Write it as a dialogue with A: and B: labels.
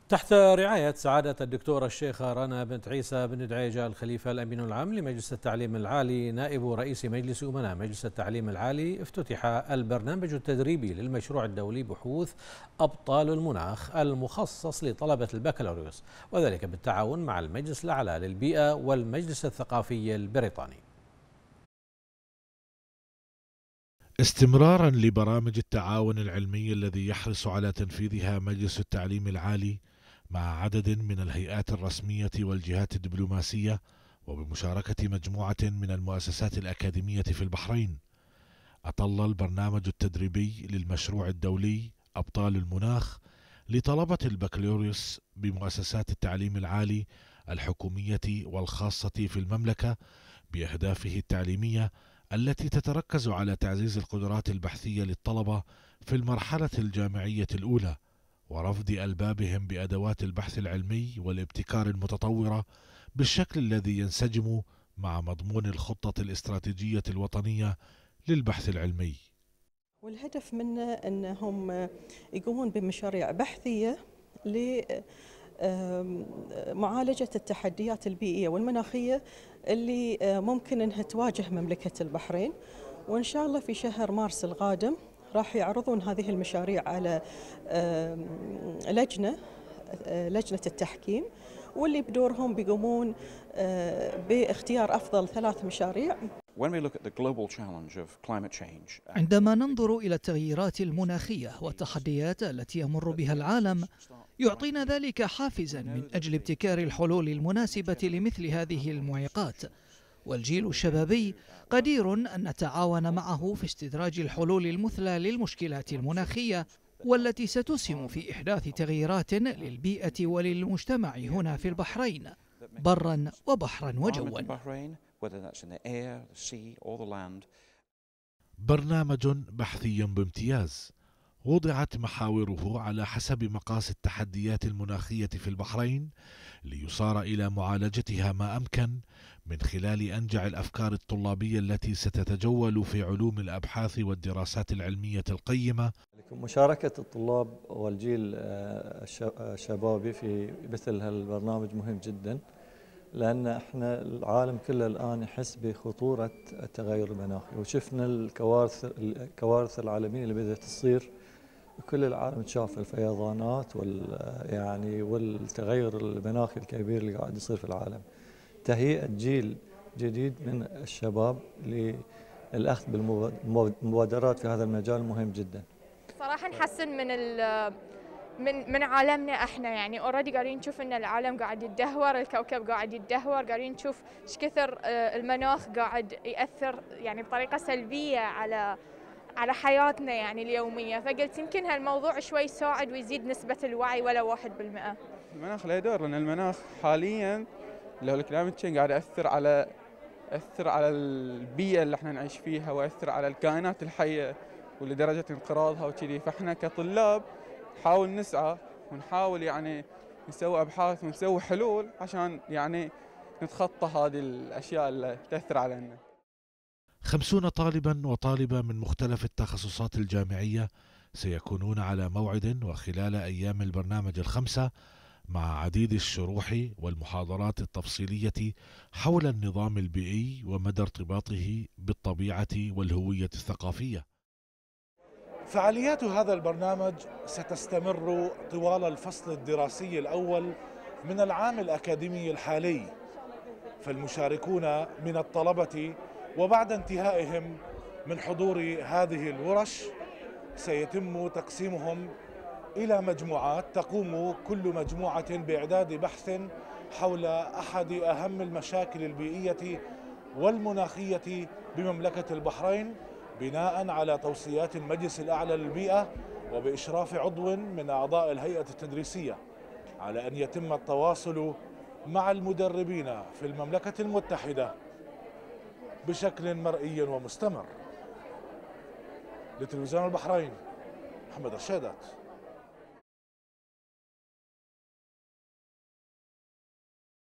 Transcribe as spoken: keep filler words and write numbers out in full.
A: تحت رعاية سعادة الدكتورة الشيخة رنا بنت عيسى بن دعيجة الخليفة الأمين العام لمجلس التعليم العالي نائب رئيس مجلس أمناء مجلس التعليم العالي، افتتح البرنامج التدريبي للمشروع الدولي بحوث أبطال المناخ المخصص لطلبة البكالوريوس، وذلك بالتعاون مع المجلس الأعلى للبيئة والمجلس الثقافي البريطاني.
B: استمرارا لبرامج التعاون العلمي الذي يحرص على تنفيذها مجلس التعليم العالي مع عدد من الهيئات الرسمية والجهات الدبلوماسية، وبمشاركة مجموعة من المؤسسات الأكاديمية في البحرين، أطل البرنامج التدريبي للمشروع الدولي أبطال المناخ لطلبة البكالوريوس بمؤسسات التعليم العالي الحكومية والخاصة في المملكة بأهدافه التعليمية التي تتركز على تعزيز القدرات البحثية للطلبة في المرحلة الجامعية الأولى، ورفض ألبابهم بأدوات البحث العلمي والابتكار المتطورة بالشكل الذي ينسجم مع مضمون الخطة الاستراتيجية الوطنية للبحث العلمي.
C: والهدف منه أنهم يقومون بمشاريع بحثية لمعالجة التحديات البيئية والمناخية اللي ممكن أنها تواجه مملكة البحرين، وإن شاء الله في شهر مارس القادم راح يعرضون هذه المشاريع على لجنة لجنة التحكيم، واللي بدورهم بيقومون باختيار أفضل ثلاث مشاريع.
D: عندما ننظر إلى التغييرات المناخية والتحديات التي يمر بها العالم، يعطينا ذلك حافزا من أجل ابتكار الحلول المناسبة لمثل هذه المعيقات، والجيل الشبابي قدير أن نتعاون معه في استدراج الحلول المثلى للمشكلات المناخية والتي ستسهم في إحداث تغييرات للبيئة وللمجتمع هنا في البحرين برا وبحرا وجوا.
B: برنامج بحثي بامتياز وضعت محاوره على حسب مقاس التحديات المناخية في البحرين ليصار إلى معالجتها ما أمكن من خلال أنجع الأفكار الطلابية التي ستتجول في علوم الأبحاث والدراسات العلمية القيمة.
E: مشاركة الطلاب والجيل الشبابي في مثل هالبرنامج مهم جدا، لأن احنا العالم كله الآن يحس بخطورة التغير المناخي، وشفنا الكوارث الكوارث العالمية اللي بدأت تصير، كل العالم شاف الفيضانات وال يعني والتغير المناخي الكبير اللي قاعد يصير في العالم. تهيئة جيل جديد من الشباب للأخذ بالمبادرات في هذا المجال مهم جدا.
F: صراحة نحسن من ال من من عالمنا احنا، يعني اوريدي قاعدين نشوف ان العالم قاعد يتدهور، الكوكب قاعد يتدهور، قاعدين نشوف ايش كثر المناخ قاعد ياثر يعني بطريقه سلبيه على على حياتنا يعني اليوميه، فقلت يمكن هالموضوع شوي يساعد ويزيد نسبه الوعي ولو واحد بالمئة.
G: المناخ له دور، لان المناخ حاليا اللي هو الكلايمت تشينج قاعد ياثر على ياثر على البيئه اللي احنا نعيش فيها، وياثر على الكائنات الحيه ولدرجه انقراضها وكذي. فاحنا كطلاب نحاول نسعى ونحاول يعني نسوي ابحاث ونسوي حلول عشان يعني نتخطى هذه الاشياء اللي تاثر علينا.
B: خمسون طالبا وطالبة من مختلف التخصصات الجامعية سيكونون على موعد وخلال أيام البرنامج الخمسة مع عديد الشروح والمحاضرات التفصيلية حول النظام البيئي ومدى ارتباطه بالطبيعة والهوية الثقافية.
H: فعاليات هذا البرنامج ستستمر طوال الفصل الدراسي الأول من العام الأكاديمي الحالي، فالمشاركون من الطلبة وبعد انتهائهم من حضور هذه الورش سيتم تقسيمهم إلى مجموعات، تقوم كل مجموعة بإعداد بحث حول أحد أهم المشاكل البيئية والمناخية بمملكة البحرين، بناء على توصيات المجلس الأعلى للبيئة وبإشراف عضو من أعضاء الهيئة التدريسية، على أن يتم التواصل مع المدربين في المملكة المتحدة بشكل مرئي ومستمر. لتلفزيون البحرين، محمد الشيدات.